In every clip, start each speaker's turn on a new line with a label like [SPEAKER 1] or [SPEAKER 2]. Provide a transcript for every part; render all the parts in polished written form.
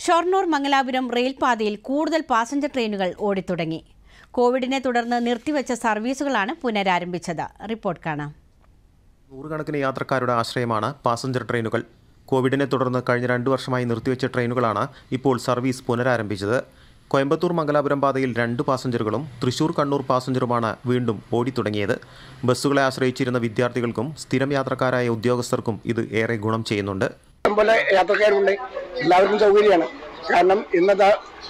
[SPEAKER 1] ഷൊർണൂർ മംഗലാപുരം റെയിൽപാതയിൽ കൂടുതൽ പാസഞ്ചർ ട്രെയിനുകൾ ഓടിത്തുടങ്ങി. കോവിഡിനെ തുടർന്ന് നിർത്തിവെച്ച സർവീസുകളാണ് പുനരാരംഭിച്ചത്. റിപ്പോർട്ട് കാണാം.
[SPEAKER 2] നൂറുകണക്കിന് യാത്രക്കാരുടെ ആശ്രയമാണ് പാസഞ്ചർ ട്രെയിനുകൾ. കോവിഡിനെ തുടർന്ന് കഴിഞ്ഞ 2 വർഷമായി നിർത്തിവെച്ച ട്രെയിനുകളാണ് ഇപ്പോൾ സർവീസ് പുനരാരംഭിച്ചത്. കോയമ്പത്തൂർ മംഗലാപുരം പാതയിൽ 2 പാസഞ്ചറുകളും തൃശൂർ കണ്ണൂർ പാസഞ്ചറുമാണ് വീണ്ടും ഓടിത്തുടങ്ങിയത്. ബസ്സുകളെ ആശ്രയിച്ചിരുന്ന വിദ്യാർത്ഥികൾക്കും സ്ഥിരം യാത്രക്കാരായ ഉദ്യോഗസ്ഥർക്കും ഇത് ഏറെ ഗുണം ചെയ്യുന്നുണ്ട്.
[SPEAKER 3] യാത്രക്കാരുണ്ട്, എല്ലാവർക്കും സൗകര്യമാണ്. കാരണം ഇന്നത്തെ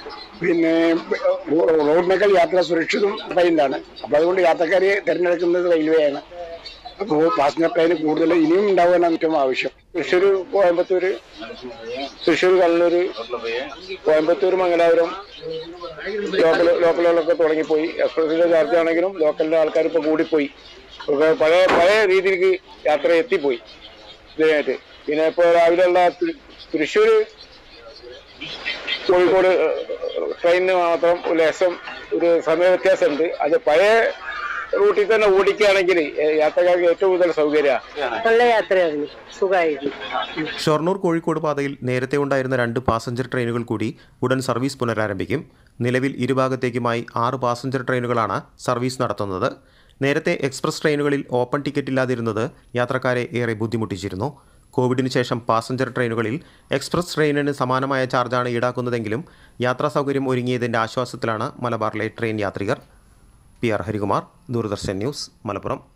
[SPEAKER 3] റോഡിനേക്കാൾ യാത്ര സുരക്ഷിതം ട്രെയിനിലാണ്. അപ്പോൾ അതുകൊണ്ട് യാത്രക്കാരെ തിരഞ്ഞെടുക്കുന്നത് റെയിൽവേയാണ്. അപ്പോൾ പാസഞ്ചർ ട്രെയിൻ കൂടുതൽ ഇനിയും ഉണ്ടാവാനാണ് ഏറ്റവും ആവശ്യം. തൃശ്ശൂർ കോയമ്പത്തൂർ, തൃശ്ശൂർ കണ്ണൂർ, കോയമ്പത്തൂർ മംഗലാപുരം ലോക്കലുകളൊക്കെ തുടങ്ങിപ്പോയി. എക്സ്പ്രസിന്റെ ചാർജ് ആണെങ്കിലും ലോക്കലിലെ ആൾക്കാർ ഇപ്പോൾ കൂടിപ്പോയി. പഴയ രീതിയിലേക്ക് യാത്ര എത്തിപ്പോയി ഇതിനായിട്ട്. പിന്നെ ഇപ്പോൾ രാവിലെയുള്ള തൃശ്ശൂർ കോഴിക്കോട് ട്രെയിനിന് മാത്രം ഒരു സമയ വ്യത്യാസമുണ്ട്. അത് പഴയ റൂട്ടിൽ തന്നെ ഓടിക്കുകയാണെങ്കിൽ യാത്രക്കാർക്ക് ഏറ്റവും കൂടുതൽ സൗകര്യമാണ്.
[SPEAKER 4] നല്ല യാത്രയായിരുന്നു, സുഖമായിരുന്നു.
[SPEAKER 2] ഷൊർണൂർ കോഴിക്കോട് പാതയിൽ നേരത്തെ ഉണ്ടായിരുന്ന 2 പാസഞ്ചർ ട്രെയിനുകൾ കൂടി ഉടൻ സർവീസ് പുനരാരംഭിക്കും. നിലവിൽ ഇരുഭാഗത്തേക്കുമായി 6 പാസഞ്ചർ ട്രെയിനുകളാണ് സർവീസ് നടത്തുന്നത്. നേരത്തെ എക്സ്പ്രസ് ട്രെയിനുകളിൽ ഓപ്പൺ ടിക്കറ്റ് ഇല്ലാതിരുന്നത് യാത്രക്കാരെ ഏറെ ബുദ്ധിമുട്ടിച്ചിരുന്നു. കോവിഡിന് ശേഷം പാസഞ്ചർ ട്രെയിനുകളിൽ എക്സ്പ്രസ് ട്രെയിനിന് സമാനമായ ചാർജാണ് ഈടാക്കുന്നതെങ്കിലും യാത്രാ സൗകര്യം ഒരുങ്ങിയതിൻ്റെ ആശ്വാസത്തിലാണ് മലബാറിലെ ട്രെയിൻ യാത്രികർ. PR Harikumar, Doordarshan news, Malappuram.